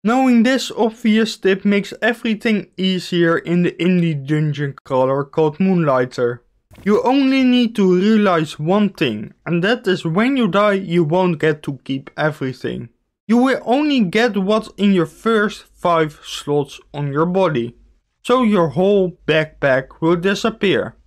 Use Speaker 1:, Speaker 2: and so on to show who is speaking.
Speaker 1: Knowing this obvious tip makes everything easier in the indie dungeon crawler called Moonlighter. You only need to realize one thing, and that is when you die you won't get to keep everything. You will only get what's in your first 5 slots on your body. So your whole backpack will disappear.